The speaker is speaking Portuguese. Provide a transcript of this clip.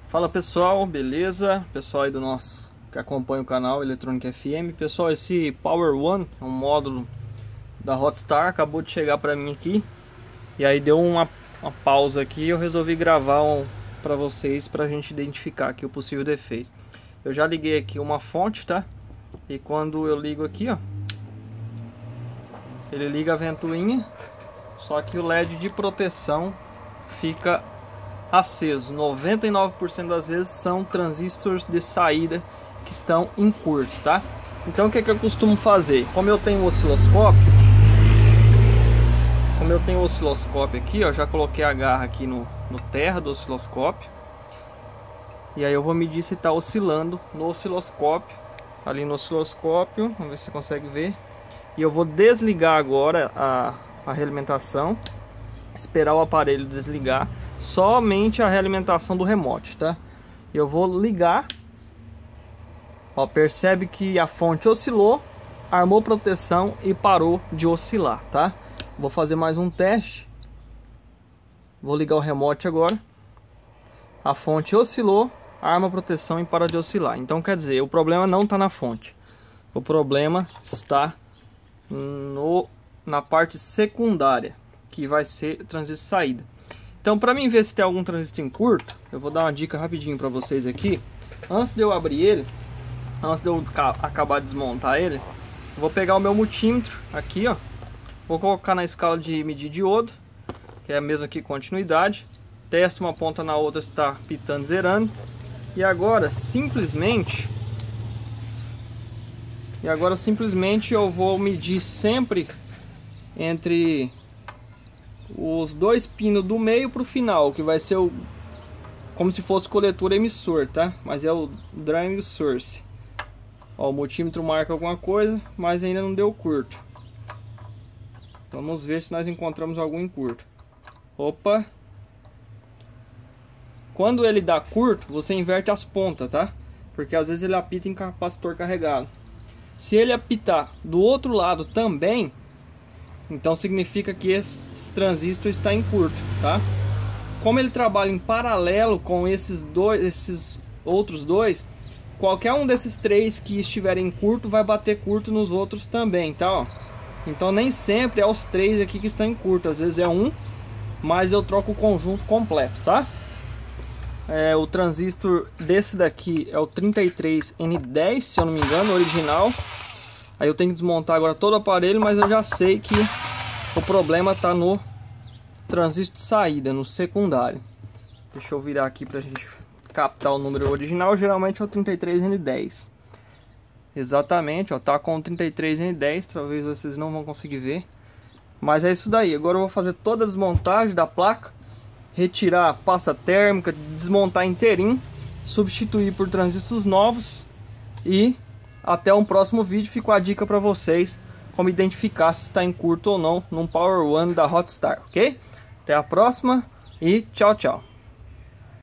Fala pessoal, beleza? Pessoal aí do nosso que acompanha o canal Eletrônica FM. Pessoal, esse Power One é um módulo da Hotstar, acabou de chegar para mim aqui. E aí deu uma pausa aqui e eu resolvi gravar para vocês, para a gente identificar aqui o possível defeito. Eu já liguei aqui uma fonte, tá? E quando eu ligo aqui, ó, ele liga a ventoinha, só que o LED de proteção fica aceso. 99% das vezes são transistores de saída que estão em curto, tá? Então o que eu costumo fazer? Como eu tenho um osciloscópio, aqui, ó, já coloquei a garra aqui no terra do osciloscópio. E aí eu vou medir se está oscilando no osciloscópio, ali no osciloscópio, vamos ver se você consegue ver. E eu vou desligar agora a realimentação, esperar o aparelho desligar, somente a realimentação do remote, tá? Eu vou ligar, ó, percebe que a fonte oscilou, armou proteção e parou de oscilar, tá? Vou fazer mais um teste. Vou ligar o remote agora. A fonte oscilou, arma proteção e para de oscilar. Então quer dizer, o problema não está na fonte, o problema está na parte secundária, que vai ser transistor de saída. Então, para mim ver se tem algum transistor em curto, eu vou dar uma dica rapidinho para vocês aqui. Antes de eu abrir ele, antes de eu acabar de desmontar ele, eu vou pegar o meu multímetro aqui, ó, vou colocar na escala de medir diodo, que é a mesma aqui, continuidade. Testo uma ponta na outra se está pitando, zerando. E agora simplesmente eu vou medir sempre entre os dois pinos do meio para o final, que vai ser como se fosse coletor emissor, tá? Mas é o Drawing Source. Ó, o multímetro marca alguma coisa, mas ainda não deu curto. Vamos ver se nós encontramos algum em curto. Opa! Quando ele dá curto, você inverte as pontas, tá? Porque às vezes ele apita em capacitor carregado. Se ele apitar do outro lado também, então significa que esse transistor está em curto, tá? Como ele trabalha em paralelo com esses outros dois, qualquer um desses três que estiverem em curto vai bater curto nos outros também, tá? Ó. Então nem sempre é os três aqui que estão em curto, às vezes é um, mas eu troco o conjunto completo, tá? O transistor desse daqui é o 33N10, se eu não me engano, original. Aí eu tenho que desmontar agora todo o aparelho, mas eu já sei que o problema está no transistor de saída, no secundário. Deixa eu virar aqui para a gente captar o número original, geralmente é o 33N10. Exatamente, ó, tá com o 33N10, talvez vocês não vão conseguir ver. Mas é isso daí, agora eu vou fazer toda a desmontagem da placa, retirar a pasta térmica, desmontar inteirinho, substituir por transistores novos e até um próximo vídeo. Ficou a dica para vocês como identificar se está em curto ou não num Power One da Hotstar, ok? Até a próxima e tchau, tchau.